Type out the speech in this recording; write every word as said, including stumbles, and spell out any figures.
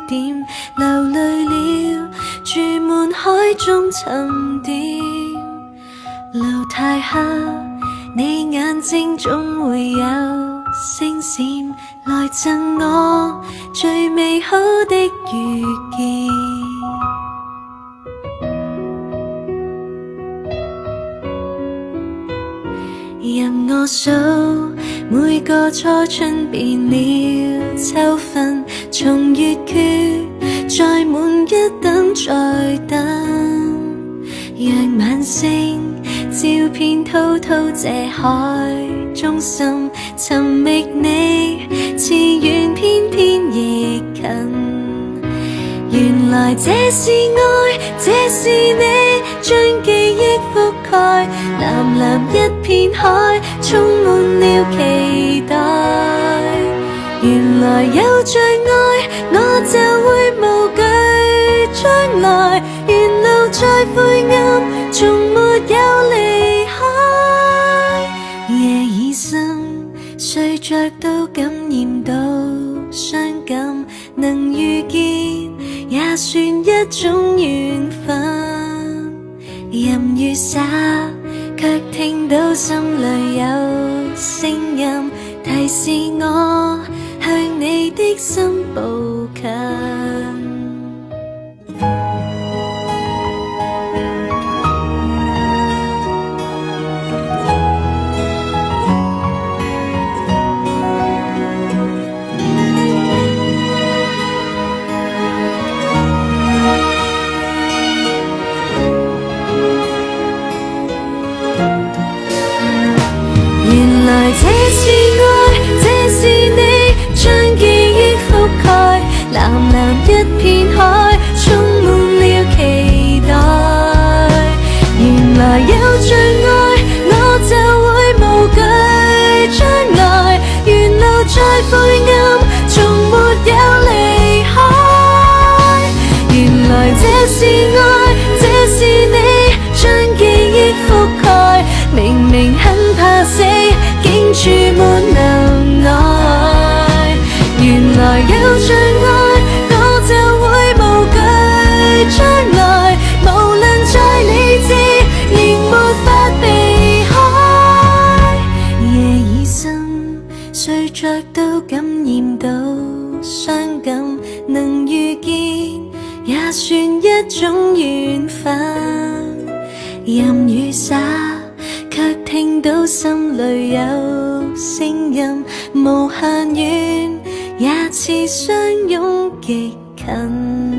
點，流淚了，住滿海中沉澱。路太黑，你眼睛總會有星閃，來贈我最美好的遇見。任我數每個初春變了秋分，從月缺再滿一等再等，讓晚星照遍滔滔這海中心，尋覓你似遠偏偏亦近。原來這是愛，這是你將記憶覆蓋，藍藍一片海充滿了期待。原來有着愛，我就會無懼將來，沿路再灰暗，從沒有離開。夜已深，睡着都感染到傷感，能遇見也算一種緣分。任雨灑，卻聽到心裏有聲音，提示我向你的心步近。這是愛，這是你將記憶覆蓋，藍藍一片海充滿了期待。原來有着愛，我就會無懼將來，沿路再灰暗，從沒有離開。原來這是愛，這是你將記憶覆蓋，明明很怕死，竟注滿能耐。原來有着愛，我就會無懼將來，無論再理智，仍沒法避開。夜已深，睡着都感染到傷感，能遇見也算一種緣分。任雨灑，卻聽到心裏有聲音，無限遠，也似相擁極近。